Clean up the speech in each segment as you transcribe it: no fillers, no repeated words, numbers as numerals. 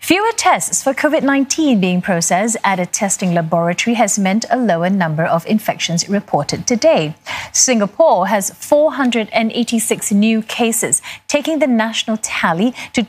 Fewer tests for COVID-19 being processed at a testing laboratory has meant a lower number of infections reported today. Singapore has 486 new cases, taking the national tally to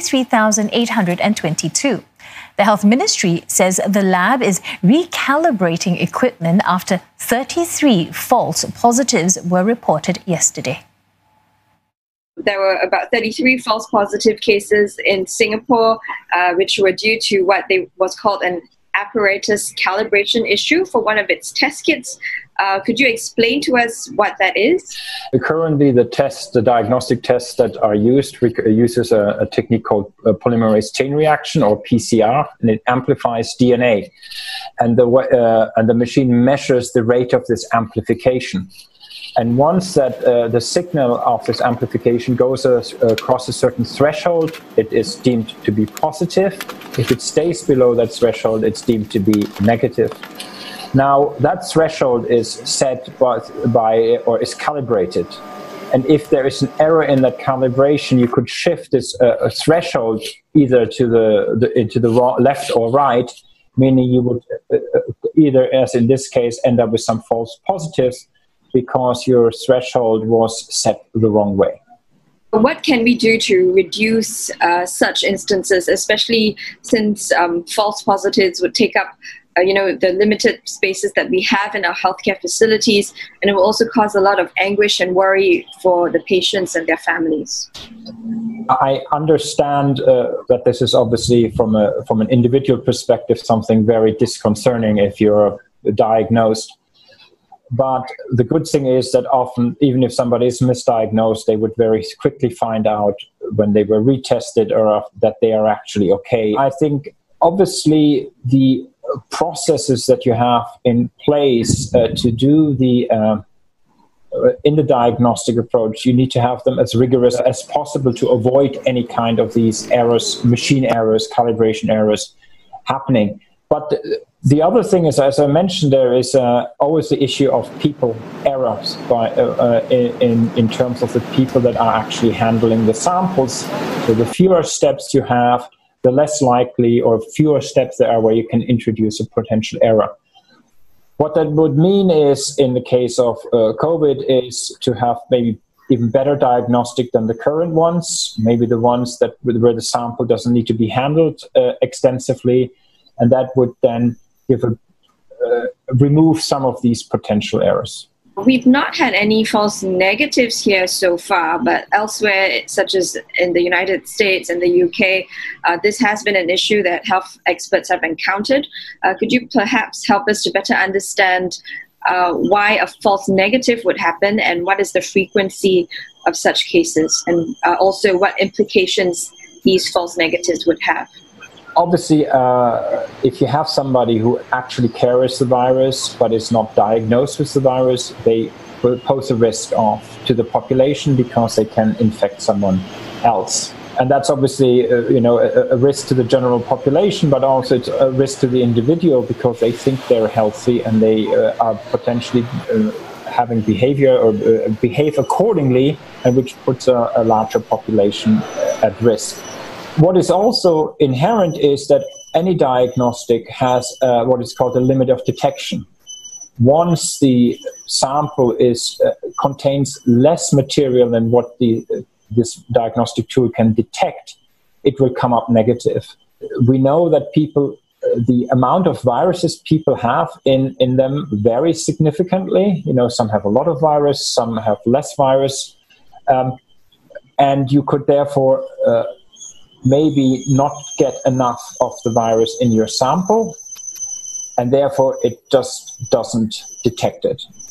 23,822. The Health Ministry says the lab is recalibrating equipment after 33 false positives were reported yesterday. There were about 33 false positive cases in Singapore, which were due to what was called an apparatus calibration issue for one of its test kits. Could you explain to us what that is? Currently, the diagnostic tests that are used uses a technique called polymerase chain reaction, or PCR, and it amplifies DNA. And the machine measures the rate of this amplification. And once that the signal of this amplification goes across a certain threshold, it is deemed to be positive. If it stays below that threshold, it's deemed to be negative. Now, that threshold is set by or is calibrated. And if there is an error in that calibration, you could shift this threshold either to the left or right, meaning you would either, as in this case, end up with some false positives, because your threshold was set the wrong way. What can we do to reduce such instances, especially since false positives would take up the limited spaces that we have in our healthcare facilities, and it will also cause a lot of anguish and worry for the patients and their families? I understand that this is obviously from an individual perspective something very disconcerting if you're diagnosed. But the good thing is that often, even if somebody is misdiagnosed, they would very quickly find out when they were retested or that they are actually okay. I think, obviously, the processes that you have in place to do in the diagnostic approach, you need to have them as rigorous as possible to avoid any kind of these errors, machine errors, calibration errors happening. But the other thing is, as I mentioned, there is always the issue of people errors in terms of the people that are actually handling the samples. So the fewer steps you have, the less likely or fewer steps there are where you can introduce a potential error. What that would mean is, in the case of COVID, is to have maybe even better diagnostic than the current ones, maybe the ones where the sample doesn't need to be handled extensively, and that would then remove some of these potential errors. We've not had any false negatives here so far, but elsewhere, such as in the United States and the UK, this has been an issue that health experts have encountered. Could you perhaps help us to better understand why a false negative would happen, and what is the frequency of such cases, and also what implications these false negatives would have? Obviously, if you have somebody who actually carries the virus but is not diagnosed with the virus, they will pose a risk to the population because they can infect someone else. And that's obviously a risk to the general population, but also it's a risk to the individual because they think they're healthy and they are potentially having behavior or behave accordingly, and which puts a larger population at risk. What is also inherent is that any diagnostic has what is called a limit of detection. Once the sample contains less material than what this diagnostic tool can detect, it will come up negative. We know that the amount of viruses people have in them varies significantly. Some have a lot of virus, some have less virus, and you could therefore maybe not get enough of the virus in your sample, and therefore it just doesn't detect it.